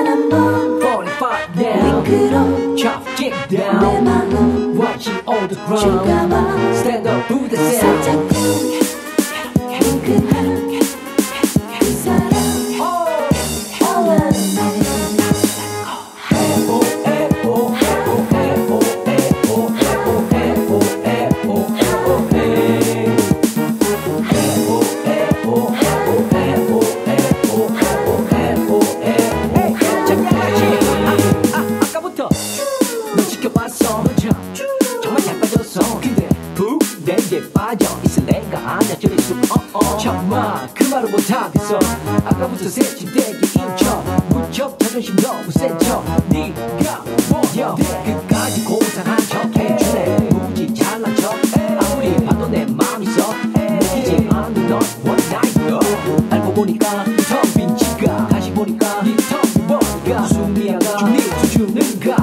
45 now Chop kick down Watch it on the ground Stand up to the sound 그 사람 널 지켜봤어 정말 잘 빠졌어 근데 푹 내게 빠져 있을 내가 아냐 저리 쑥 정말 그 말은 못하겠어 아까부터 새침대기 인쳐 무척 자존심 너무 센 척 네가 뭐야 끝까지 고상한 척 해주네 무지 잘난 척 아무리 봐도 내 맘 있어 느끼지 않는 넌 원나잇 알고 보니까 텅 빈 지가 다시 보니까 네텅 머리가 숨이야가 중립 수준은가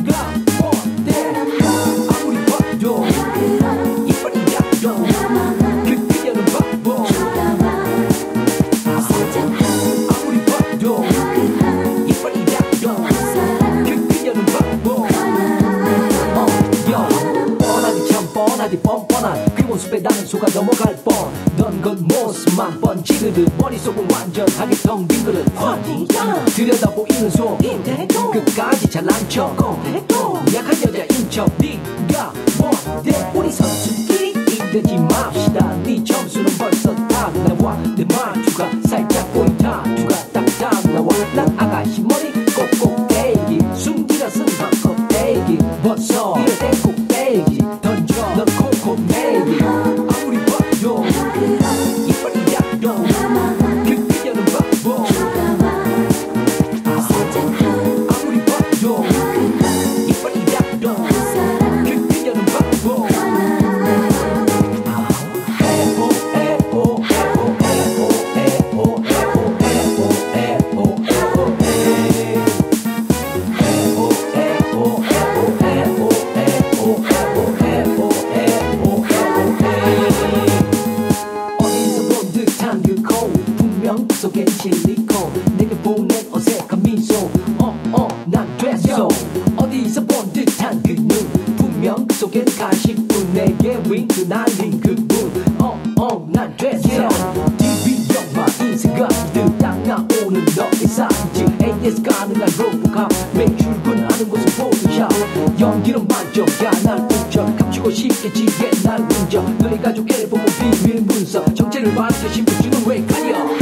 뻔하디 뻔뻔한 그 모습에 나는 속아 넘어갈 뻔 넌 겉모습만 번지르르 머릿속은 완전하게 텅 빈 그릇 들여다 보이는 속 끝까지 잘난 척 약한 여자인 척 네가 뭔데 우리 선수끼리 이르지 맙시다 네 점수는 벌써 다 나와 내 말투가 살짝 보인 타투가 딱딱 나와 난 아가씨 머리 꼭꼭대기 숨기라 쓴 헛껍데기 벗어 이럴 땐 꼭대기 던져 넌 콩콩대기 아무리 봐도 이빨이 약도 그 그녀는 바보 아무리 봐도 이빨이 약도 그 그녀는 바보 속엔 실리콘 내게 보낸 어색한 미소 난 됐어 어디서 본 듯한 그 눈 분명 그 속엔 가식뿐 내게 윙크 날린 그분 난 됐어 TV 영화 인생 가이드 딱 나오는 너의 사진 AS 가능한 로보캅 매일 출근하는 곳은 포토샵 연기는 만족야 날 웃겨 감추고 싶게 지게 날 운져 너의 가족 앨범은 비밀 문서 정체를 밝혀 신분증은 왜 가려